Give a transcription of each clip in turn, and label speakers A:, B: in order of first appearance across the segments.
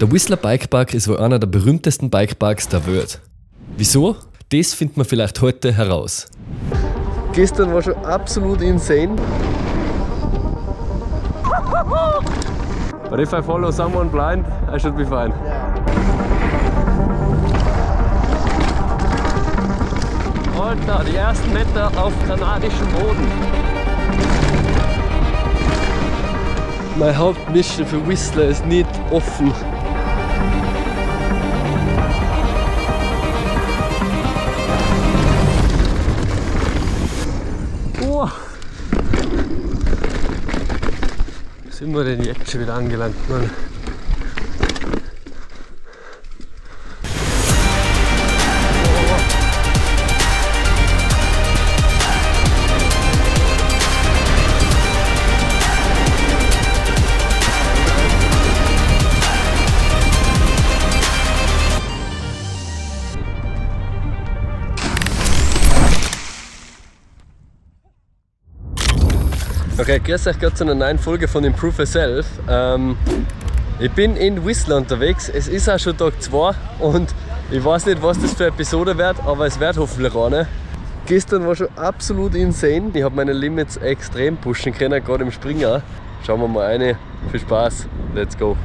A: Der Whistler Bikepark ist wohl einer der berühmtesten Bikeparks der Welt. Wieso? Das findet man vielleicht heute heraus.
B: Gestern war schon absolut insane.
C: But if I follow someone blind, I should be fine. Alter, die ersten Meter auf kanadischem Boden.
B: Meine Hauptmission für Whistler ist nicht offen.
C: Oh. Sind wir denn jetzt schon wieder angelangt, Mann?
B: Okay, grüß euch gerade zu einer neuen Folge von Improve Yourself. Ich bin in Whistler unterwegs, es ist auch schon Tag 2 und ich weiß nicht, was das für eine Episode wird, aber es wird hoffentlich eine. Gestern war schon absolut insane, ich habe meine Limits extrem pushen können, gerade im Springer. Schauen wir mal rein, viel Spaß, let's go!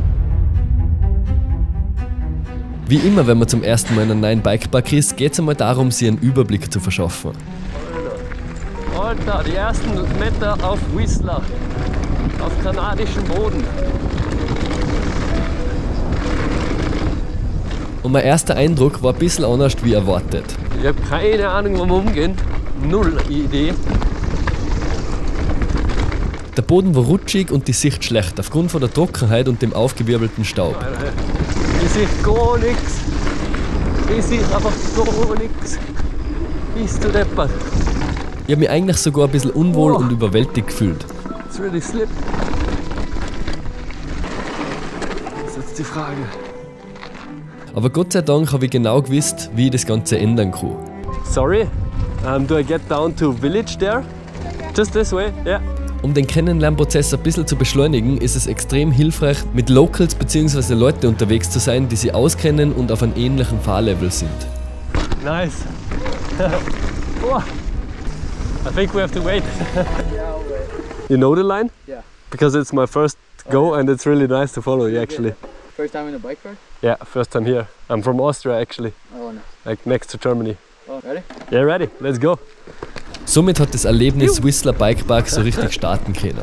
A: Wie immer, wenn man zum ersten Mal in einen neuen Bikepark ist, geht es einmal darum, sich einen Überblick zu verschaffen.
C: Alter, die ersten Meter auf Whistler, auf kanadischem Boden.
A: Und mein erster Eindruck war ein bisschen anders wie erwartet.
C: Ich habe keine Ahnung, wo wir umgehen. Null Idee.
A: Der Boden war rutschig und die Sicht schlecht, aufgrund von der Trockenheit und dem aufgewirbelten Staub.
C: Ich sehe gar nichts. Ich sehe einfach gar nichts. Bist du deppert?
A: Ich habe mich eigentlich sogar ein bisschen unwohl und überwältigt gefühlt.
C: It's really slip. Das ist jetzt die Frage.
A: Aber Gott sei Dank habe ich genau gewusst, wie ich das Ganze ändern kann.
C: Sorry, do I get down to village there? Just this way? Yeah.
A: Um den Kennenlernprozess ein bisschen zu beschleunigen, ist es extrem hilfreich, mit Locals bzw. Leute unterwegs zu sein, die sich auskennen und auf einem ähnlichen Fahrlevel sind.
C: Nice. Oh. I think we have to wait. You know the line?
D: Yeah.
C: Because it's my first go and it's really nice to follow you actually.
D: First time in a bike park?
C: Yeah, first time here. I'm from Austria actually,
D: Oh, no.
C: like next to Germany.
D: Oh, ready?
C: Yeah, ready, let's go.
A: Somit hat das Erlebnis Whistler Bikepark so richtig starten können.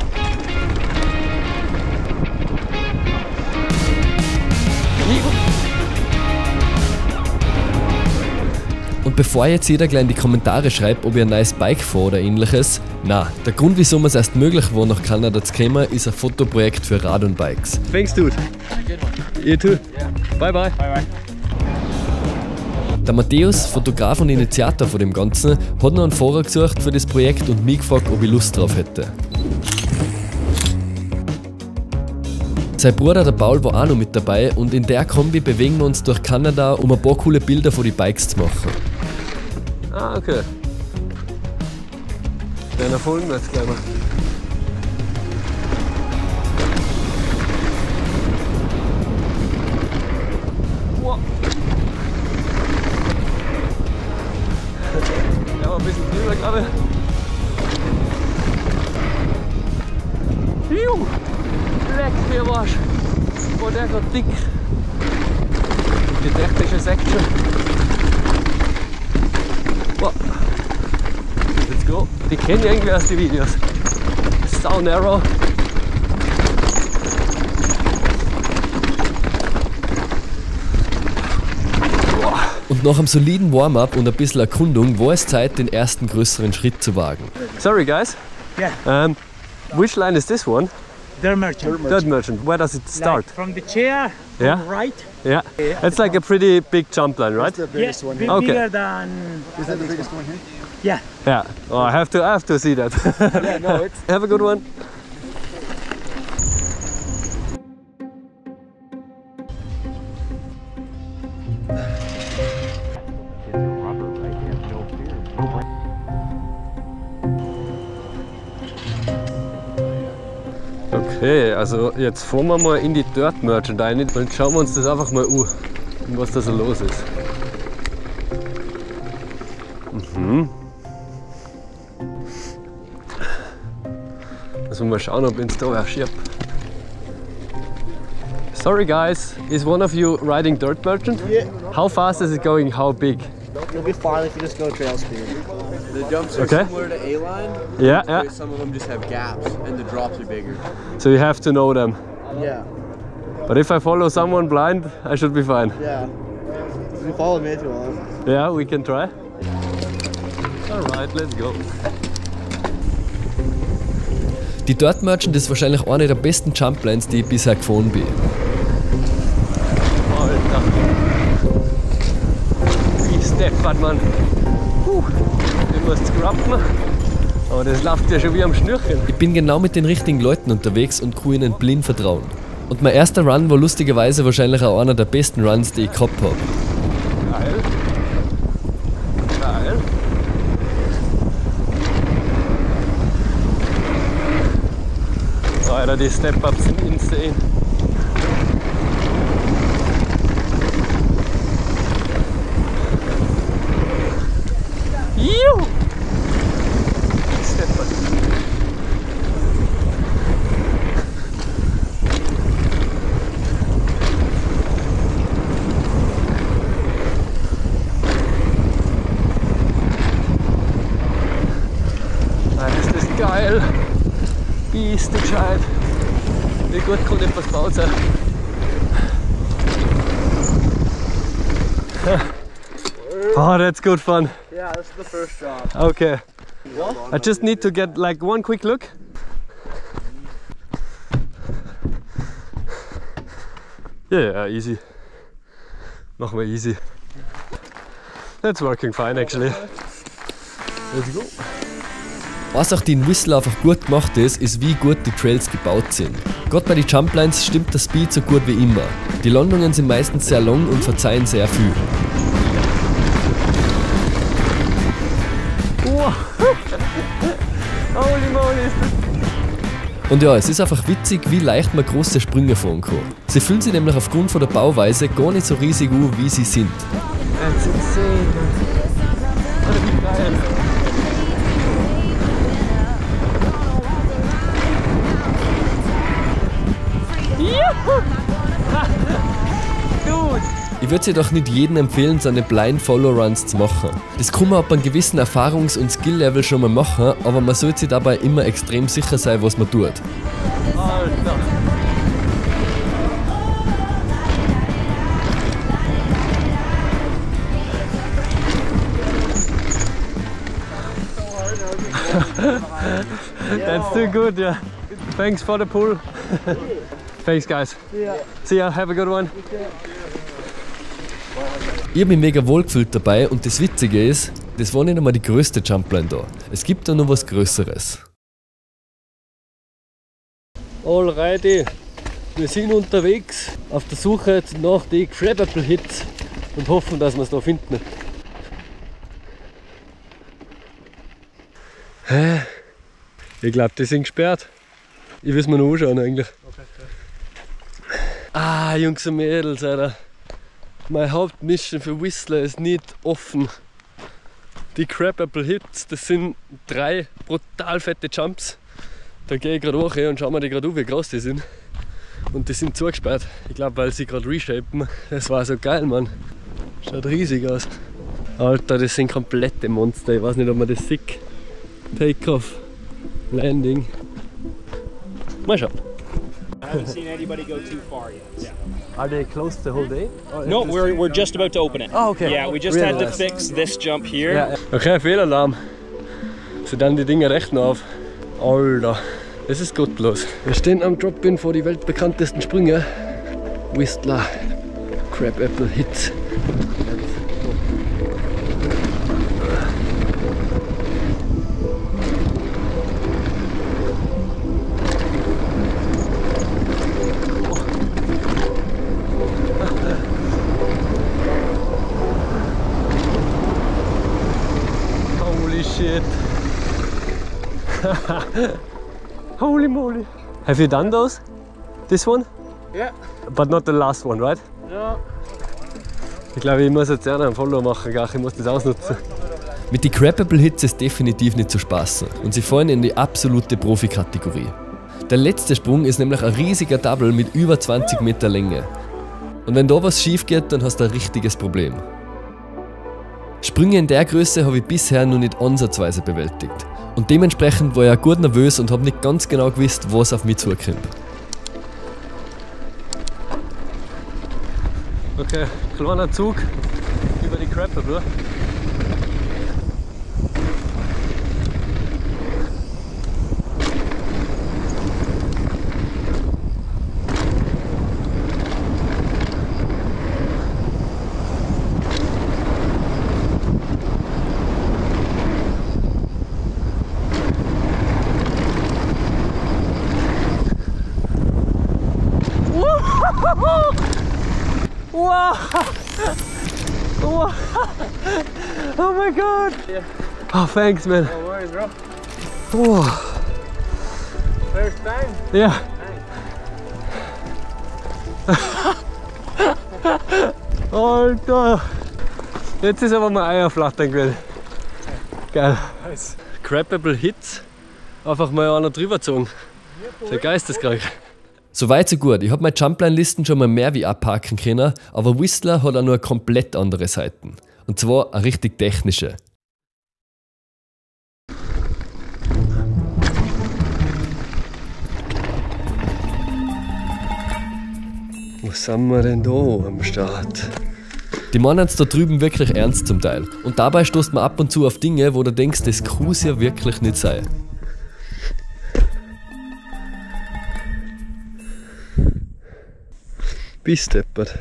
A: Und bevor jetzt jeder gleich in die Kommentare schreibt, ob ihr ein neues Bike fahrt oder ähnliches, na, der Grund, wieso es erst möglich war, nach Kanada zu kommen, ist ein Fotoprojekt für Rad und Bikes.
C: Thanks dude. You too. Bye bye.
D: Bye bye.
A: Der Matthäus, Fotograf und Initiator von dem Ganzen, hat noch einen Fahrer gesucht für das Projekt und mich gefragt, ob ich Lust drauf hätte. Sein Bruder, der Paul, war auch noch mit dabei und in der Kombi bewegen wir uns durch Kanada, um ein paar coole Bilder von den Bikes zu machen.
C: Ah, okay. Dann folgen wir jetzt gleich mal. Wow. Ja, ein bisschen drüber, glaube ich. Juhu! Leck mir was! War der gerade dick? Die technische Section. Wow. Let's go! Die kenne ich irgendwie aus den Videos. So narrow.
A: Und nach einem soliden Warm-up und ein bisschen Erkundung war es Zeit, den ersten größeren Schritt zu wagen.
C: Sorry guys.
D: Yeah.
C: Which line is this one?
D: Dirt merchant.
C: Dirt merchant. Where does it start?
D: Like from the chair,
C: Yeah.
D: from right.
C: Yeah. It's like a pretty big jump line, right?
D: Yes, bit
C: Okay.
D: bigger than.
B: Is that the biggest one here?
D: Yeah.
C: Yeah. Oh, I have to see that.
D: Yeah, no, it's.
C: Have a good one.
B: Okay, also jetzt fahren wir mal in die Dirt Merchant rein und schauen wir uns das einfach mal an, was da so los ist. Also mal schauen, ob uns da wer schiebt. Sorry guys, is one of you riding Dirt Merchant?
E: Yeah.
B: How fast is it going? How big?
E: You'll be fine if you just go trail speed.
F: The jumps are
B: Okay.
F: similar to A-line.
B: Yeah, yeah.
F: Some of them just have gaps and the drops are bigger.
B: So you have to know them.
E: Yeah,
B: But if I follow someone blind, I should be fine.
E: yeah. You followed me too long.
B: Yeah, we can try. Alright, let's go.
A: Die Dirt Merchant ist wahrscheinlich eine der besten Jumplines, die ich bisher gefahren bin.
B: Alter. Wie steppert man. Ich muss scrubben. Aber das läuft ja schon wie am Schnürchen.
A: Ich bin genau mit den richtigen Leuten unterwegs und kann ihnen blind vertrauen. Und mein erster Run war lustigerweise wahrscheinlich auch einer der besten Runs, die ich gehabt habe.
B: Geil. Geil. Alter, die Step-Ups sind insane. Juhu! Step-Up. Das ist geil. Biestig gescheit. Wie gut kann etwas gebaut sein. Oh, that's good fun.
E: Yeah, this is the first drop.
B: Okay. I just need to get like one quick look. Yeah, easy. Machen wir easy. That's working fine actually. Let's go.
A: Was auch die in Whistler einfach gut gemacht ist wie gut die Trails gebaut sind. Gerade bei den Jumplines stimmt der Speed so gut wie immer. Die Landungen sind meistens sehr lang und verzeihen sehr viel.
B: Wow. Holy moly, ist das.
A: Und ja, es ist einfach witzig, wie leicht man große Sprünge fahren kann. Sie fühlen sich nämlich aufgrund von der Bauweise gar nicht so riesig an, wie sie sind.
B: That's insane. Alter, wie geil. Dude.
A: Ich würde es jedoch nicht jedem empfehlen, seine Blind Follow Runs zu machen. Das kann man ab einem gewissen Erfahrungs- und Skill-Level schon mal machen, aber man sollte sich dabei immer extrem sicher sein, was man tut.
B: Alter. That's too good, yeah. Thanks for the pull. Thanks, guys. See ya, have a good one.
A: Ich habe mich mega wohl gefühlt dabei und das Witzige ist, das war nicht einmal die größte Jumpline da. Es gibt da noch was Größeres.
B: Alrighty, wir sind unterwegs auf der Suche nach den Crab Apple Hits und hoffen, dass wir es da finden. Hä? Ich glaube, die sind gesperrt. Ich will es mir noch anschauen eigentlich. Ah, Jungs und Mädels, Alter. Meine Hauptmission für Whistler ist nicht offen. Die Crab Apple Hits, das sind 3 brutal fette Jumps. Da gehe ich gerade hoch und schau mir die gerade an, wie groß die sind. Und die sind zugesperrt. Ich glaube, weil sie gerade reshapen. Das war so geil, Mann. Schaut riesig aus. Alter, das sind komplette Monster. Ich weiß nicht, ob man das sieht. Takeoff, Landing. Mal schauen.
D: I haven't seen anybody go too far yet. Yeah.
B: Are they closed the whole day?
D: No, we're just about to open it.
B: Oh, okay.
D: Yeah, we just had to fix this jump here.
B: Okay, Fehlalarm. Sie dann die Dinge rechnen auf. Alter, das ist gottlos. Wir stehen am Drop-In vor die weltbekanntesten Sprünge. Whistler Crab Apple Hits. Holy shit. Holy moly.
C: Have you done those? This one?
E: Yeah.
C: But not the last one, right?
E: No.
C: Ich glaube, ich muss jetzt auch noch einen Follow machen, ich muss das ausnutzen.
A: Mit den Crappable Hits ist definitiv nicht zu spaßen und sie fallen in die absolute Profikategorie. Der letzte Sprung ist nämlich ein riesiger Double mit über 20 Meter Länge. Und wenn da was schief geht, dann hast du ein richtiges Problem. Sprünge in der Größe habe ich bisher noch nicht ansatzweise bewältigt. Und dementsprechend war ich auch gut nervös und habe nicht ganz genau gewusst, was auf mich zukommt.
C: Okay, kleiner Zug über die Crappable. Wow! Wow! Oh my god!
E: Yeah.
C: Oh, thanks, man.
E: No worries, bro.
C: Wow!
E: First time?
C: Ja. Alter! Jetzt ist aber mal Eier flattern gewesen. Geil.
B: Nice. Crappable Hits. Einfach mal einer drüber gezogen. Das ist ja geisteskrank.
A: So weit, so gut. Ich habe meine Jumpline-Listen schon mal mehr wie abhaken können, aber Whistler hat auch noch eine komplett andere Seiten. Und zwar eine richtig technische.
B: Wo sind wir denn da am Start?
A: Die meinen es da drüben wirklich ernst zum Teil. Und dabei stoßt man ab und zu auf Dinge, wo du denkst, das kann es ja wirklich nicht sein.
B: Bist deppert.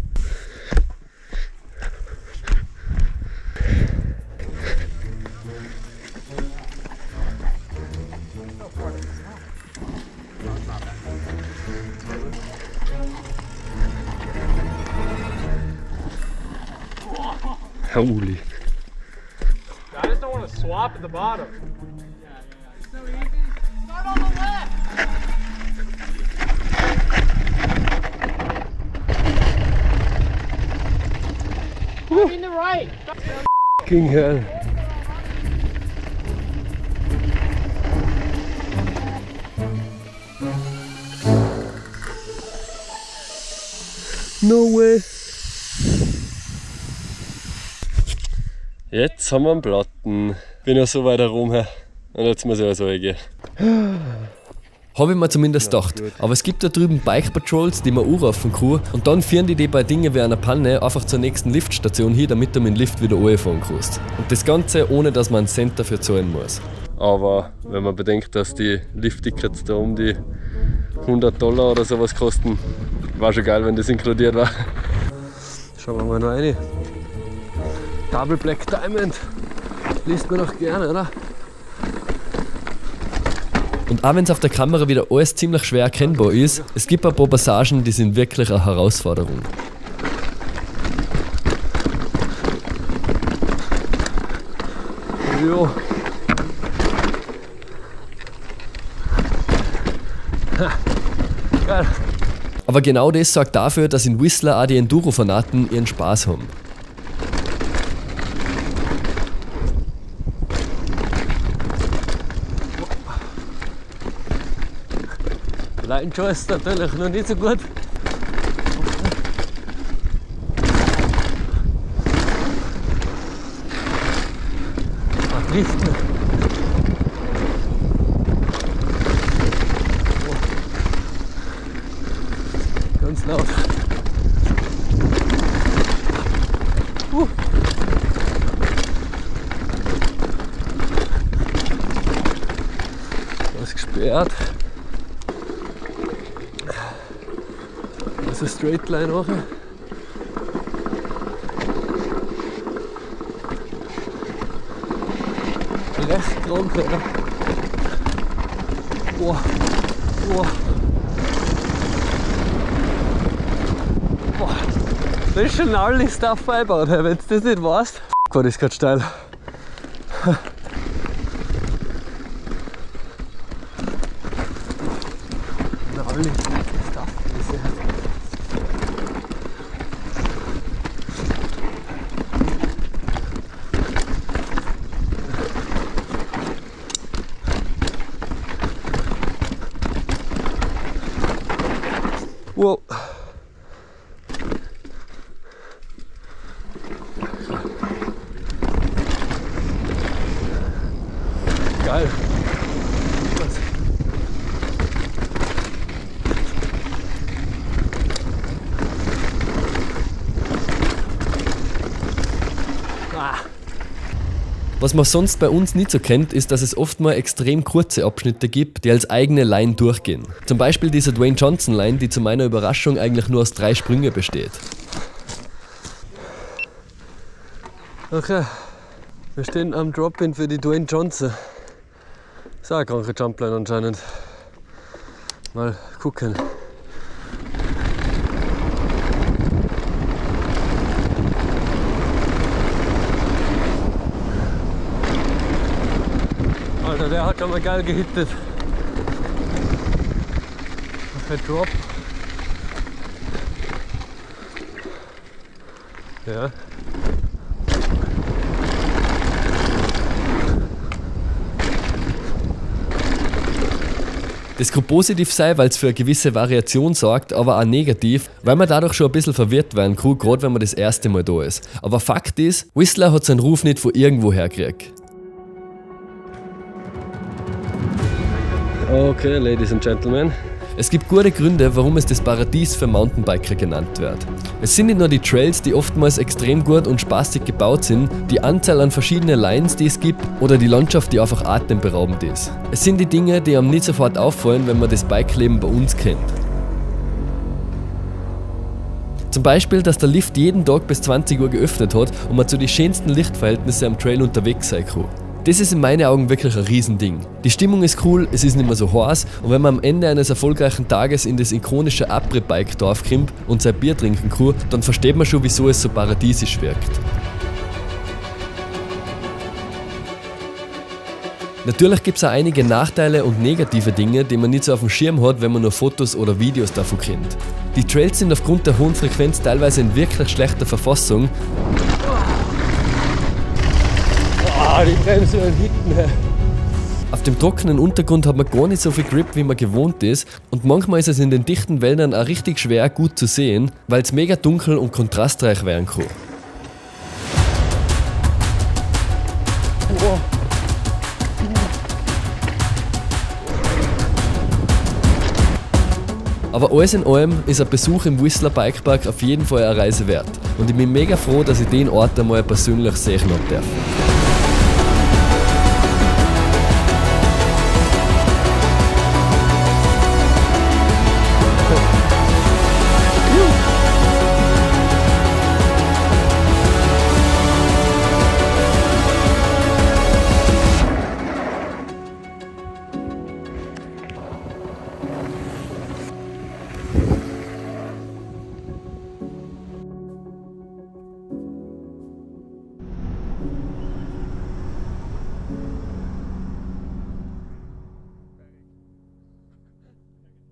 B: Holy.
C: I just don't want to swap at the bottom.
E: So easy. Start on the left. In the right.
B: Fucking hell. No way. Jetzt haben wir einen Platten. Bin ja so weit herum her. Und jetzt muss ich also gehen.
A: Habe ich mir zumindest gedacht. Aber es gibt da drüben Bike Patrols, die man anrufen kann und dann führen die bei Dingen wie einer Panne einfach zur nächsten Liftstation hin, damit du mit dem Lift wieder anfahren kannst. Und das Ganze ohne, dass man einen Cent dafür zahlen muss.
B: Aber wenn man bedenkt, dass die Lifttickets da um die $100 oder sowas kosten, war schon geil, wenn das inkludiert war.
C: Schauen wir mal noch rein. Double Black Diamond. Liest man doch gerne, oder?
A: Und auch wenn es auf der Kamera wieder alles ziemlich schwer erkennbar ist, es gibt ein paar Passagen, die sind wirklich eine Herausforderung.
C: Jo. Geil.
A: Aber genau das sorgt dafür, dass in Whistler auch die Enduro-Fanaten ihren Spaß haben.
C: Line Choice natürlich noch nicht so gut. Driften. Ganz laut. Was gesperrt. Das ist eine Straight Line auch. Recht krank, oder? Boah. Boah. Boah. Da ist schon alles Stuff eingebaut, wenn du das nicht weißt. Gott, das ist gerade steil.
B: Holy stuff. Wow. Geil.
A: Was man sonst bei uns nicht so kennt, ist, dass es oft mal extrem kurze Abschnitte gibt, die als eigene Line durchgehen. Zum Beispiel diese Dwayne Johnson Line, die zu meiner Überraschung eigentlich nur aus 3 Sprünge besteht.
B: Okay, wir stehen am Drop-In für die Dwayne Johnson. Ist auch eine kranke Jumpline anscheinend. Mal gucken. Alter, der hat schon mal geil gehittet. Okay, Drop. Ja.
A: Das kann positiv sein, weil es für eine gewisse Variation sorgt, aber auch negativ, weil man dadurch schon ein bisschen verwirrt werden kann, gerade wenn man das erste Mal da ist. Aber Fakt ist, Whistler hat seinen Ruf nicht von irgendwo her gekriegt.
B: Okay, Ladies and Gentlemen.
A: Es gibt gute Gründe, warum es das Paradies für Mountainbiker genannt wird. Es sind nicht nur die Trails, die oftmals extrem gut und spaßig gebaut sind, die Anzahl an verschiedenen Lines, die es gibt, oder die Landschaft, die einfach atemberaubend ist. Es sind die Dinge, die einem nicht sofort auffallen, wenn man das Bikeleben bei uns kennt. Zum Beispiel, dass der Lift jeden Tag bis 20 Uhr geöffnet hat und man zu den schönsten Lichtverhältnissen am Trail unterwegs sein kann. Das ist in meinen Augen wirklich ein Riesending. Die Stimmung ist cool, es ist nicht mehr so heiß und wenn man am Ende eines erfolgreichen Tages in das ikonische Après-Bike-Dorf kommt und sein Bier trinken kann, dann versteht man schon, wieso es so paradiesisch wirkt. Natürlich gibt es auch einige Nachteile und negative Dinge, die man nicht so auf dem Schirm hat, wenn man nur Fotos oder Videos davon kennt. Die Trails sind aufgrund der hohen Frequenz teilweise in wirklich schlechter Verfassung.
B: Die Bremse und hinten.
A: Auf dem trockenen Untergrund hat man gar nicht so viel Grip, wie man gewohnt ist und manchmal ist es in den dichten Wäldern auch richtig schwer gut zu sehen, weil es mega dunkel und kontrastreich werden kann. Aber alles in allem ist ein Besuch im Whistler Bikepark auf jeden Fall eine Reise wert und ich bin mega froh, dass ich den Ort einmal persönlich sehen habe dürfen.